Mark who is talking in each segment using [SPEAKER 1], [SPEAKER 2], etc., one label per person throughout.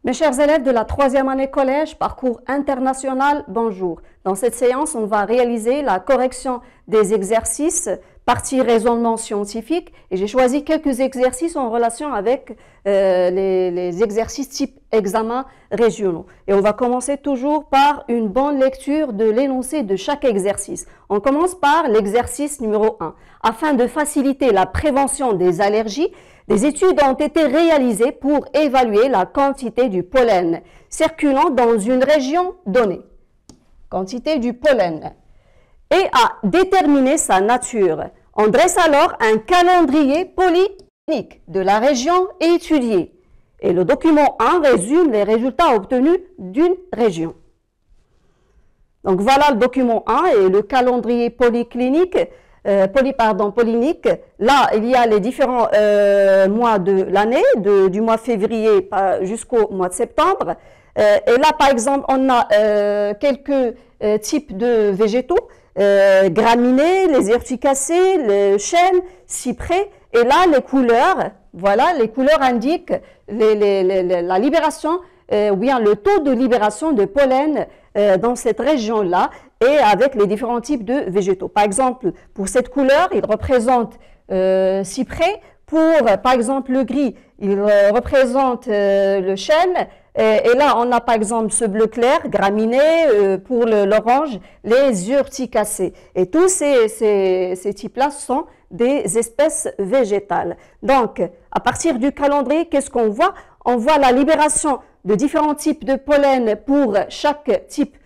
[SPEAKER 1] Mes chers élèves de la 3e année collège, parcours international, bonjour. Dans cette séance, on va réaliser la correction des exercices, partie raisonnement scientifique, et j'ai choisi quelques exercices en relation avec les exercices type examen régionaux. Et on va commencer toujours par une bonne lecture de l'énoncé de chaque exercice. On commence par l'exercice numéro 1. Afin de faciliter la prévention des allergies, des études ont été réalisées pour évaluer la quantité du pollen circulant dans une région donnée. Quantité du pollen. Et à déterminer sa nature. On dresse alors un calendrier polyclinique de la région étudiée. Et le document 1 résume les résultats obtenus d'une région. Donc voilà le document 1 et le calendrier polyclinique. Polynique. Là, il y a les différents mois de l'année, du mois février jusqu'au mois de septembre. Et là, par exemple, on a quelques types de végétaux, graminées, les urticacées, le chêne, cyprès. Et là, les couleurs, voilà, les couleurs indiquent la libération, ou bien le taux de libération de pollen dans cette région-là et avec les différents types de végétaux. Par exemple, pour cette couleur, il représente cyprès. Pour, par exemple, le gris, il représente le chêne. Et là, on a par exemple ce bleu clair, graminé, pour l'orange, les urticacées. Et tous ces types-là sont des espèces végétales. Donc, à partir du calendrier, qu'est-ce qu'on voit? On voit la libération de différents types de pollen pour chaque type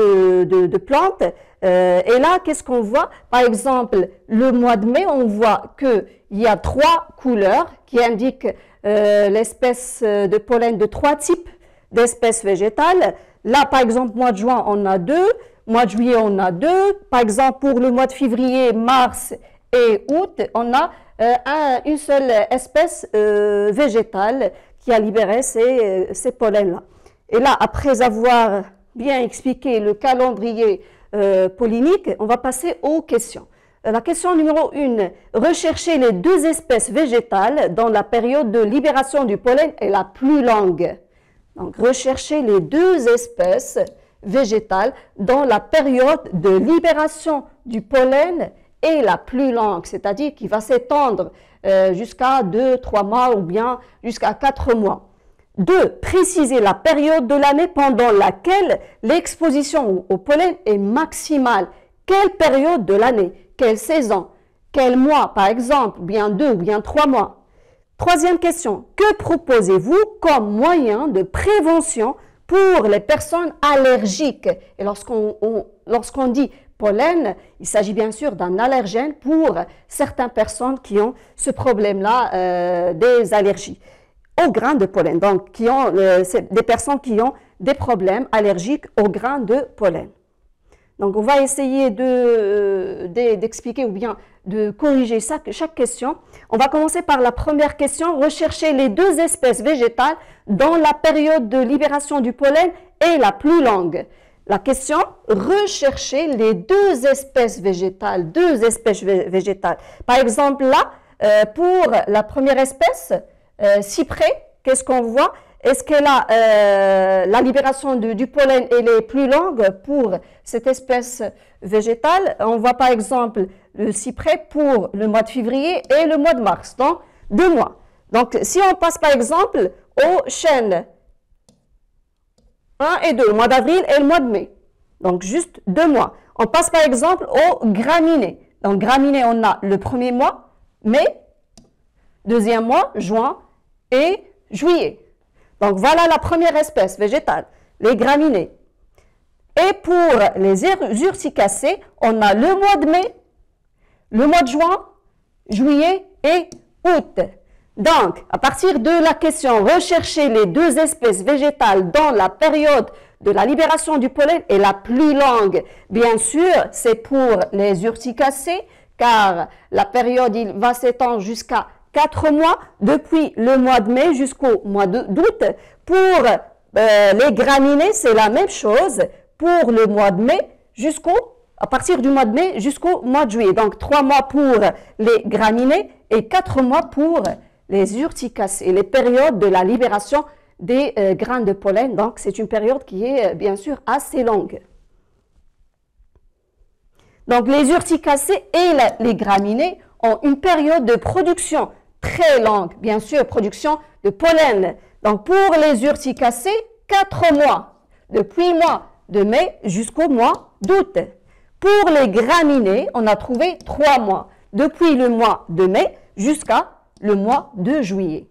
[SPEAKER 1] de plantes. Et là, qu'est-ce qu'on voit? Par exemple, le mois de mai, on voit qu'il y a 3 couleurs qui indiquent l'espèce de pollen de 3 types d'espèces végétales. Là, par exemple, mois de juin, on a 2. Mois de juillet, on a 2. Par exemple, pour le mois de février, mars et août, on a une seule espèce végétale qui a libéré ces pollens-là. Et là, après avoir bien expliqué le calendrier pollinique, on va passer aux questions. La question numéro 1, rechercher les 2 espèces végétales dont la période de libération du pollen est la plus longue. Donc, rechercher les 2 espèces végétales dont la période de libération du pollen est la plus longue, c'est-à-dire qui va s'étendre jusqu'à 2-3 mois ou bien jusqu'à 4 mois. 2. Préciser la période de l'année pendant laquelle l'exposition au pollen est maximale. Quelle période de l'année? Quelle saison? Quel mois, par exemple? Bien 2 ou bien 3 mois. 3e question. Que proposez-vous comme moyen de prévention pour les personnes allergiques? Et lorsqu'on dit pollen, il s'agit bien sûr d'un allergène pour certaines personnes qui ont ce problème-là des allergies aux grains de pollen. Donc, des personnes qui ont des problèmes allergiques aux grains de pollen. Donc, on va essayer d'expliquer ou bien de corriger chaque question. On va commencer par la première question. Rechercher les 2 espèces végétales dont la période de libération du pollen est la plus longue. La question, rechercher les 2 espèces végétales. 2 espèces végétales. Par exemple, là, pour la première espèce, cyprès, qu'est-ce qu'on voit? Est-ce que la libération du pollen est plus longue pour cette espèce végétale? On voit par exemple le cyprès pour le mois de février et le mois de mars, donc 2 mois. Donc si on passe par exemple au chêne, 1 et 2, le mois d'avril et le mois de mai, donc juste 2 mois. On passe par exemple aux graminées. Donc graminées, on a le premier mois, mai, 2e mois, juin et juillet. Donc, voilà la première espèce végétale, les graminées. Et pour les urticacées, on a le mois de mai, le mois de juin, juillet et août. Donc, à partir de la question, rechercher les 2 espèces végétales dont la période de la libération du pollen est la plus longue. Bien sûr, c'est pour les urticacées, car la période il va s'étendre jusqu'à 4 mois, depuis le mois de mai jusqu'au mois d'août. Pour les graminées, c'est la même chose. Pour le mois de mai, à partir du mois de mai jusqu'au mois de juillet. Donc, 3 mois pour les graminées et 4 mois pour les urticacées. Les périodes de la libération des grains de pollen. Donc, c'est une période qui est bien sûr assez longue. Donc, les urticacées et les graminées ont une période de production très longue, bien sûr, production de pollen. Donc, pour les urticacées, 4 mois, depuis le mois de mai jusqu'au mois d'août. Pour les graminées, on a trouvé 3 mois, depuis le mois de mai jusqu'à le mois de juillet.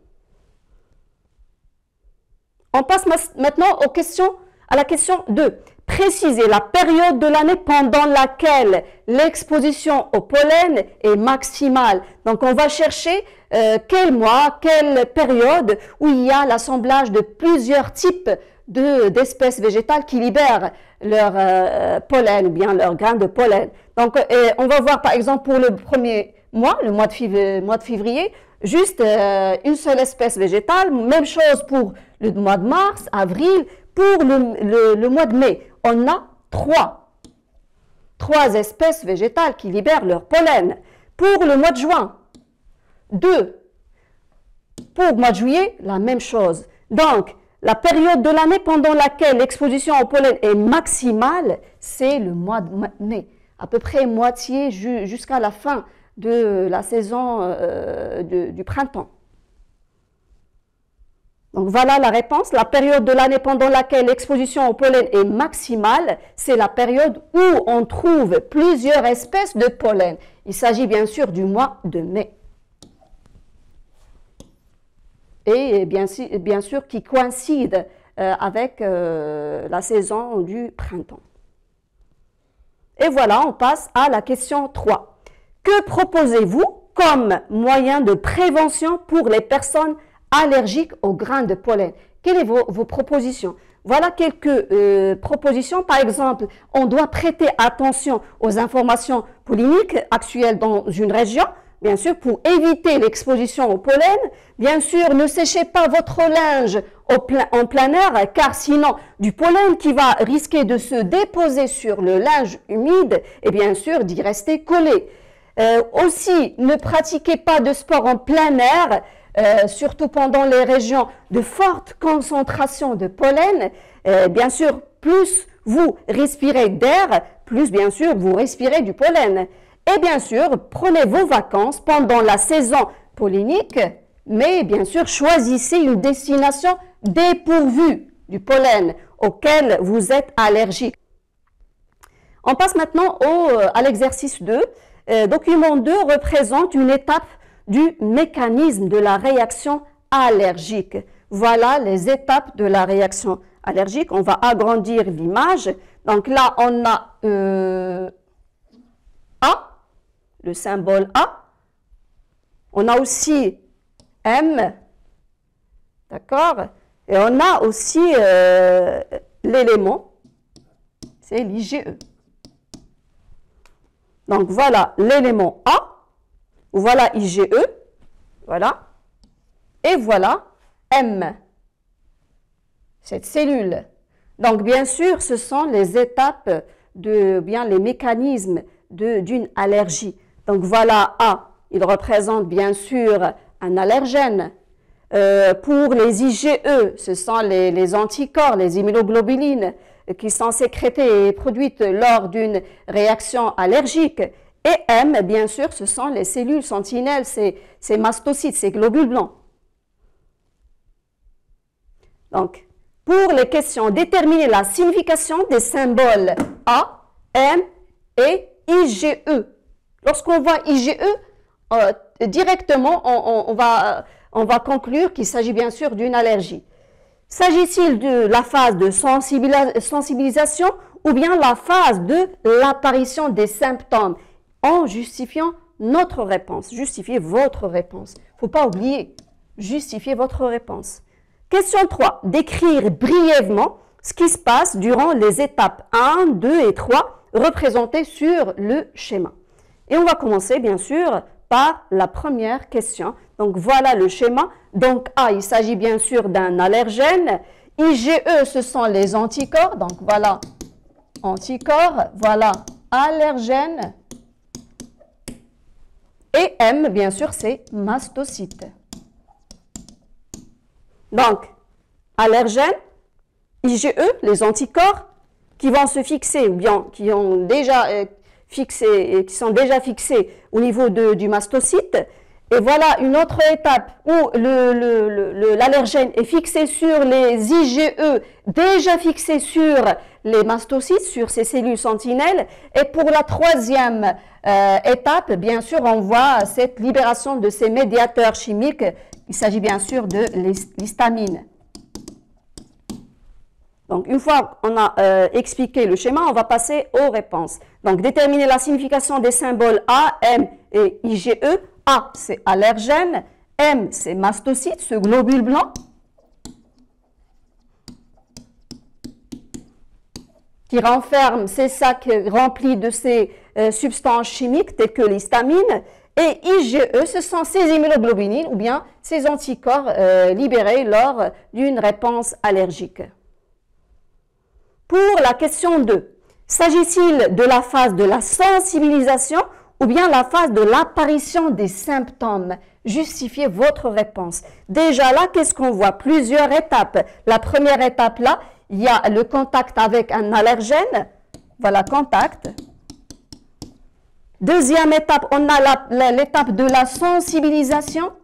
[SPEAKER 1] On passe maintenant à la question 2. Préciser la période de l'année pendant laquelle l'exposition au pollen est maximale. Donc, on va chercher quel mois, quelle période où il y a l'assemblage de plusieurs types d'espèces végétales qui libèrent leur pollen ou bien leurs grains de pollen. Donc, on va voir par exemple pour le premier mois, le mois de février, juste une seule espèce végétale. Même chose pour le mois de mars, avril. Pour le mois de mai, on a 3 espèces végétales qui libèrent leur pollen. Pour le mois de juin, 2. Pour le mois de juillet, la même chose. Donc, la période de l'année pendant laquelle l'exposition au pollen est maximale, c'est le mois de mai. À peu près moitié jusqu'à la fin de la saison du printemps. Donc voilà la réponse. La période de l'année pendant laquelle l'exposition au pollen est maximale, c'est la période où on trouve plusieurs espèces de pollen. Il s'agit bien sûr du mois de mai. Et bien sûr qui coïncide avec la saison du printemps. Et voilà, on passe à la question 3. Que proposez-vous comme moyen de prévention pour les personnes allergiques aux grains de pollen? Quelles sont vos propositions? Voilà quelques propositions. Par exemple, on doit prêter attention aux informations polliniques actuelles dans une région, bien sûr, pour éviter l'exposition au pollen. Bien sûr, ne séchez pas votre linge en plein air, car sinon, du pollen qui va risquer de se déposer sur le linge humide et bien sûr d'y rester collé. Aussi, ne pratiquez pas de sport en plein air, surtout pendant les régions de forte concentration de pollen. Bien sûr, plus vous respirez d'air, plus bien sûr vous respirez du pollen. Et bien sûr, prenez vos vacances pendant la saison pollinique, mais bien sûr, choisissez une destination dépourvue du pollen auquel vous êtes allergique. On passe maintenant à l'exercice 2. Document 2 représente une étape du mécanisme de la réaction allergique. Voilà les étapes de la réaction allergique. On va agrandir l'image. Donc là, on a A, le symbole A. On a aussi M, d'accord? Et on a aussi l'élément, c'est l'IgE. Donc voilà l'élément A, voilà IgE, voilà, et voilà M, cette cellule. Donc bien sûr, ce sont les étapes les mécanismes d'une allergie. Donc voilà A, il représente bien sûr un allergène. Pour les IgE, ce sont les anticorps, les immunoglobulines qui sont sécrétées et produites lors d'une réaction allergique. Et M, bien sûr, ce sont les cellules sentinelles, ces mastocytes, ces globules blancs. Donc, pour les questions, déterminer la signification des symboles A, M et IgE. Lorsqu'on voit IgE, directement, on va conclure qu'il s'agit bien sûr d'une allergie. S'agit-il de la phase de sensibilisation ou bien la phase de l'apparition des symptômes? En justifiant notre réponse, justifiez votre réponse. Il ne faut pas oublier, justifiez votre réponse. Question 3. Décrire brièvement ce qui se passe durant les étapes 1, 2 et 3 représentées sur le schéma. Et on va commencer bien sûr par la première question. Donc voilà le schéma. Donc A, il s'agit bien sûr d'un allergène. IgE, ce sont les anticorps. Donc voilà anticorps, voilà allergène. Et M, bien sûr, c'est mastocyte. Donc, allergènes, IgE, les anticorps, qui vont se fixer, ou bien qui sont déjà fixés au niveau du mastocyte. Et voilà une autre étape où l'allergène est fixé sur les IgE, déjà fixés sur les mastocytes, sur ces cellules sentinelles. Et pour la troisième étape, bien sûr, on voit cette libération de ces médiateurs chimiques. Il s'agit bien sûr de l'histamine. Donc, une fois qu'on a expliqué le schéma, on va passer aux réponses. Donc, déterminer la signification des symboles A, M et IgE. A, c'est allergène. M, c'est mastocyte, ce globule blanc qui renferme ces sacs remplis de ces substances chimiques telles que l'histamine. Et IgE, ce sont ces immunoglobulines ou bien ces anticorps libérés lors d'une réponse allergique. Pour la question 2, s'agit-il de la phase de la sensibilisation ou bien la phase de l'apparition des symptômes? Justifiez votre réponse. Déjà là, qu'est-ce qu'on voit? Plusieurs étapes. La première étape là, il y a le contact avec un allergène. Voilà, contact. Deuxième étape, on a l'étape de la sensibilisation,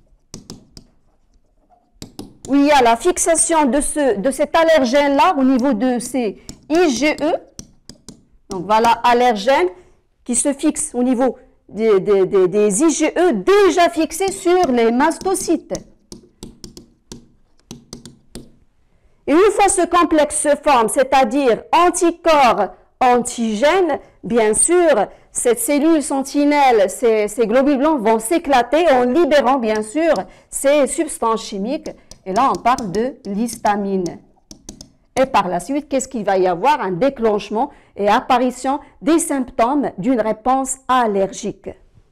[SPEAKER 1] où il y a la fixation de cet allergène-là au niveau de ces IgE. Donc voilà, allergène qui se fixe au niveau des IgE déjà fixés sur les mastocytes. Et une fois ce complexe se forme, c'est-à-dire anticorps, antigènes, bien sûr, cette cellule sentinelle, ces globules blancs vont s'éclater en libérant bien sûr ces substances chimiques. Et là, on parle de l'histamine. Et par la suite, qu'est-ce qu'il va y avoir? Un déclenchement et apparition des symptômes d'une réponse allergique.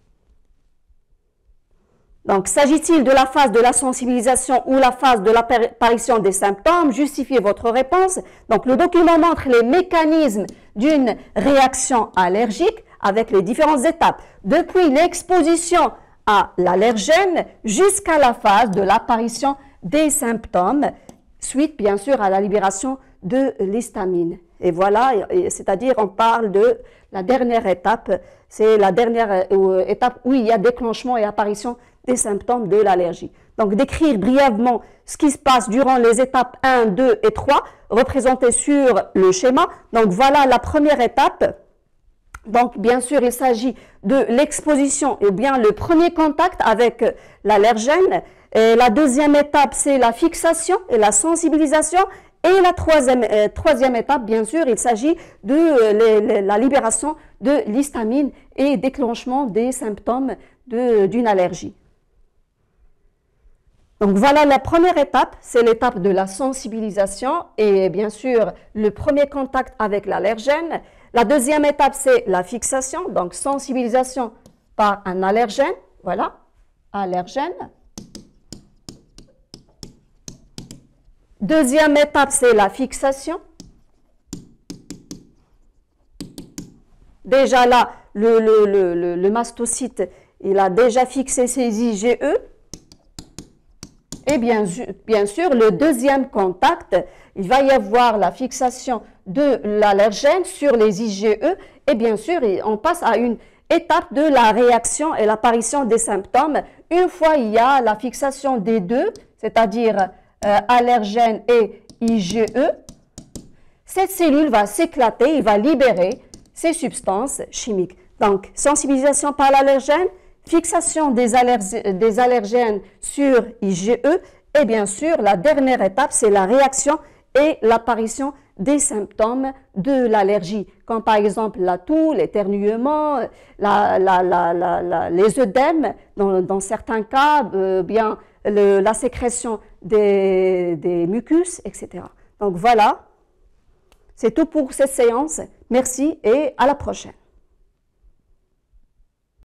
[SPEAKER 1] Donc, s'agit-il de la phase de la sensibilisation ou la phase de l'apparition des symptômes? Justifiez votre réponse. Donc, le document montre les mécanismes d'une réaction allergique avec les différentes étapes, depuis l'exposition à l'allergène jusqu'à la phase de l'apparition des symptômes, suite bien sûr à la libération de l'histamine. Et voilà, c'est-à-dire on parle de la dernière étape, c'est la dernière étape où il y a déclenchement et apparition des symptômes de l'allergie. Donc décrire brièvement ce qui se passe durant les étapes 1, 2 et 3, représentées sur le schéma. Donc voilà la première étape. Donc bien sûr il s'agit de l'exposition et bien le premier contact avec l'allergène. Et la deuxième étape, c'est la fixation et la sensibilisation. Et la troisième étape, bien sûr, il s'agit de la libération de l'histamine et déclenchement des symptômes d'une allergie. Donc voilà la première étape, c'est l'étape de la sensibilisation et bien sûr le premier contact avec l'allergène. La deuxième étape, c'est la fixation, donc sensibilisation par un allergène. Voilà, allergène. Deuxième étape, c'est la fixation. Déjà là, le mastocyte, il a déjà fixé ses IgE. Et bien sûr, le deuxième contact, il va y avoir la fixation de l'allergène sur les IgE. Et bien sûr, on passe à une étape de la réaction et l'apparition des symptômes. Une fois il y a la fixation des deux, c'est-à-dire allergène et IgE, cette cellule va s'éclater, il va libérer ces substances chimiques. Donc, sensibilisation par l'allergène, fixation des allergènes sur IgE et bien sûr, la dernière étape, c'est la réaction et l'apparition des symptômes de l'allergie, comme par exemple la toux, l'éternuement, les œdèmes, dans certains cas, bien la sécrétion des mucus, etc. Donc voilà, c'est tout pour cette séance. Merci et à la prochaine.